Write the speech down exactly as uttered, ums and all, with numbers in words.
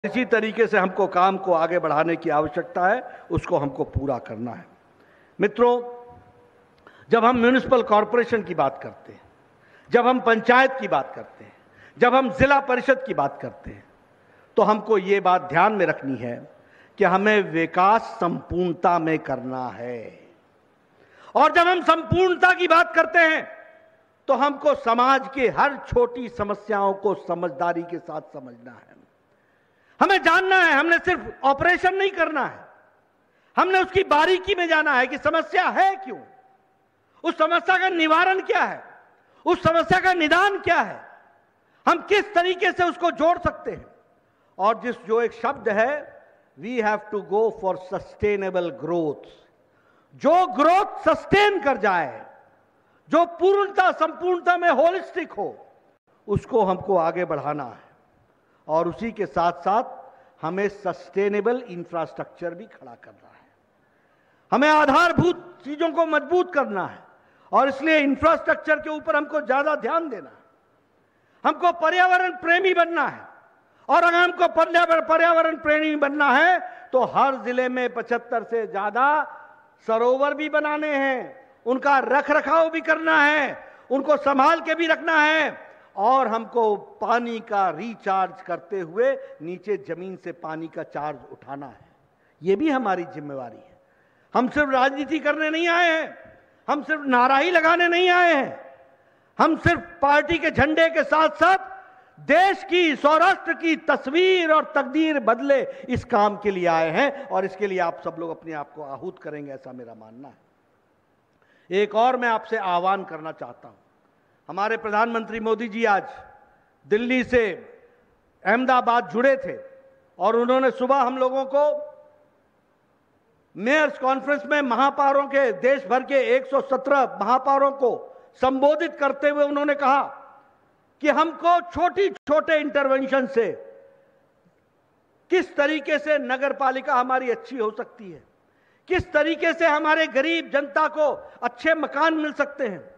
इसी तरीके से हमको काम को आगे बढ़ाने की आवश्यकता है, उसको हमको पूरा करना है। मित्रों, जब हम म्युनिसिपल कॉरपोरेशन की बात करते हैं, जब हम पंचायत की बात करते हैं, जब हम जिला परिषद की बात करते हैं, तो हमको ये बात ध्यान में रखनी है कि हमें विकास संपूर्णता में करना है। और जब हम संपूर्णता की बात करते हैं तो हमको समाज के हर छोटी समस्याओं को समझदारी के साथ समझना है। हमें जानना है, हमने सिर्फ ऑपरेशन नहीं करना है, हमने उसकी बारीकी में जाना है कि समस्या है क्यों, उस समस्या का निवारण क्या है, उस समस्या का निदान क्या है, हम किस तरीके से उसको जोड़ सकते हैं। और जिस जो एक शब्द है, we have to go for sustainable growth, जो ग्रोथ सस्टेन कर जाए, जो पूर्णता संपूर्णता में होलिस्टिक हो, उसको हमको आगे बढ़ाना है। और उसी के साथ साथ हमें सस्टेनेबल इंफ्रास्ट्रक्चर भी खड़ा करना है, हमें आधारभूत चीजों को मजबूत करना है। और इसलिए इंफ्रास्ट्रक्चर के ऊपर हमको ज्यादा ध्यान देना है, हमको पर्यावरण प्रेमी बनना है। और अगर हमको पर्यावरण प्रेमी बनना है तो हर जिले में पचहत्तर से ज्यादा सरोवर भी बनाने हैं, उनका रख रखाव भी करना है, उनको संभाल के भी रखना है। और हमको पानी का रिचार्ज करते हुए नीचे जमीन से पानी का चार्ज उठाना है, यह भी हमारी जिम्मेवारी है। हम सिर्फ राजनीति करने नहीं आए हैं, हम सिर्फ नाराही लगाने नहीं आए हैं, हम सिर्फ पार्टी के झंडे के साथ साथ देश की, सौराष्ट्र की तस्वीर और तकदीर बदले इस काम के लिए आए हैं। और इसके लिए आप सब लोग अपने आप को आहूत करेंगे, ऐसा मेरा मानना है। एक और मैं आपसे आह्वान करना चाहता हूं। हमारे प्रधानमंत्री मोदी जी आज दिल्ली से अहमदाबाद जुड़े थे और उन्होंने सुबह हम लोगों को मेयर्स कॉन्फ्रेंस में महापौरों के, देश भर के एक सौ सत्रह महापौरों को संबोधित करते हुए उन्होंने कहा कि हमको छोटी छोटे इंटरवेंशन से किस तरीके से नगर पालिका हमारी अच्छी हो सकती है, किस तरीके से हमारे गरीब जनता को अच्छे मकान मिल सकते हैं,